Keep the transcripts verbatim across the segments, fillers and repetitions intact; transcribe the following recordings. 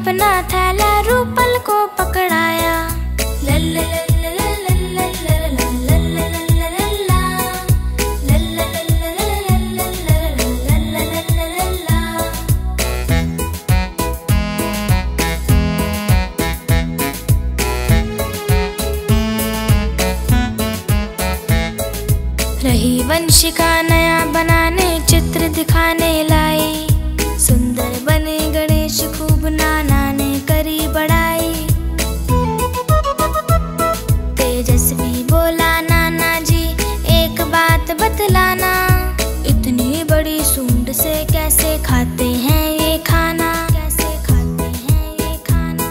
अपना थैला रूपल को पकड़ाया। रही वंशिका नया बनाने चित्र दिखाने लाई। सुंदर बने गणेश खूब नाना ने करी बड़ाई। तेजस्वी बोला नाना जी एक बात बतलाना, इतनी बड़ी सूंड से कैसे खाते हैं ये खाना, कैसे खाते हैं ये खाना।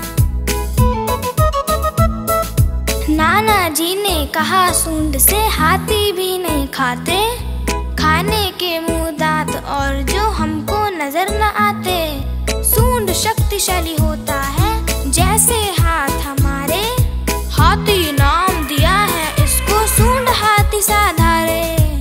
नाना जी ने कहा सूंड से हाथी भी नहीं खाते, खाने के मुंह दांत और जो हमको नजर न आते। सूंड शक्तिशाली होता है जैसे हाथ हमारे, हाथी नाम दिया है इसको सूंड हाथी साधारे।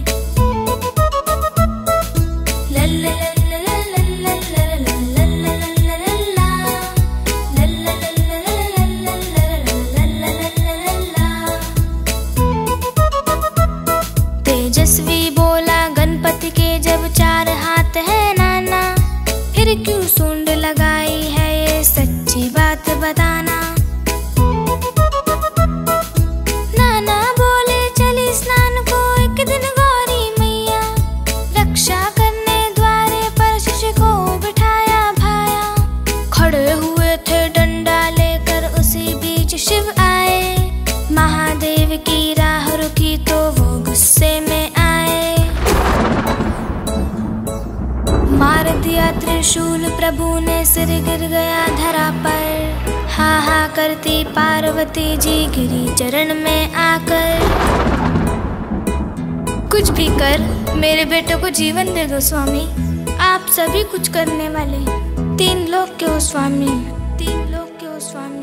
तेजस्वी बोला गणपति के जब चार हाथ है नाना, फिर क्यों सूंड लगाई है ये सच्ची बात बताना। नाना बोले चली स्नान को एक दिन गौरी मैया, रक्षा करने द्वारे पर शिशु को बिठाया भाया। खड़े हुए थे डंडा लेकर उसी बीच शिव आए, महादेव की राह रुकी तो वो गुस्से में मार दिया त्रिशूल प्रभु ने, सिर गिर गया धरा पर। हा हा करती पार्वती जी गिरी चरण में आकर। कुछ भी कर मेरे बेटे को जीवन दे दो स्वामी, आप सभी कुछ करने वाले तीन लोक के हो स्वामी, तीन लोक के हो स्वामी।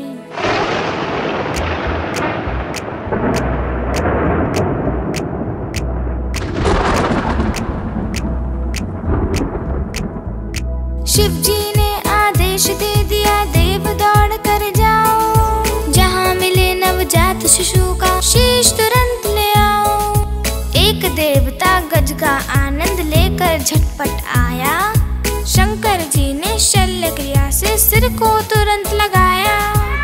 शिव जी ने आदेश दे दिया देव दौड़ कर जाओ, जहाँ मिले नवजात शिशु का शीश तुरंत ले आओ। एक देवता गज का आनंद लेकर झटपट आया, शंकर जी ने शल्य क्रिया से सिर को तुरंत लगाया।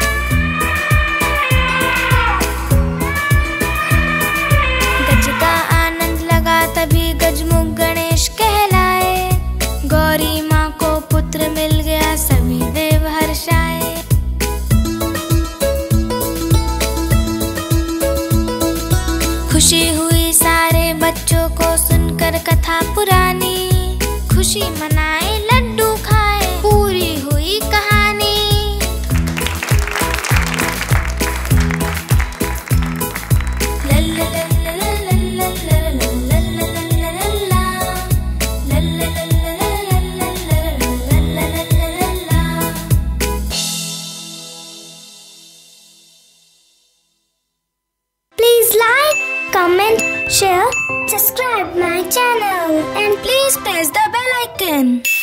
गज का आनंद लगा तभी गजमुख गणेश कहलाए, गौरी माँ को पुत्र मिल गया सभी देव हर्षाए। खुशी हुई सारे बच्चों को सुनकर कथा पुरानी, खुशी मनाए लड्डू खाए पूरी हुई कहानी। Comment, share, subscribe my channel and please press the bell icon.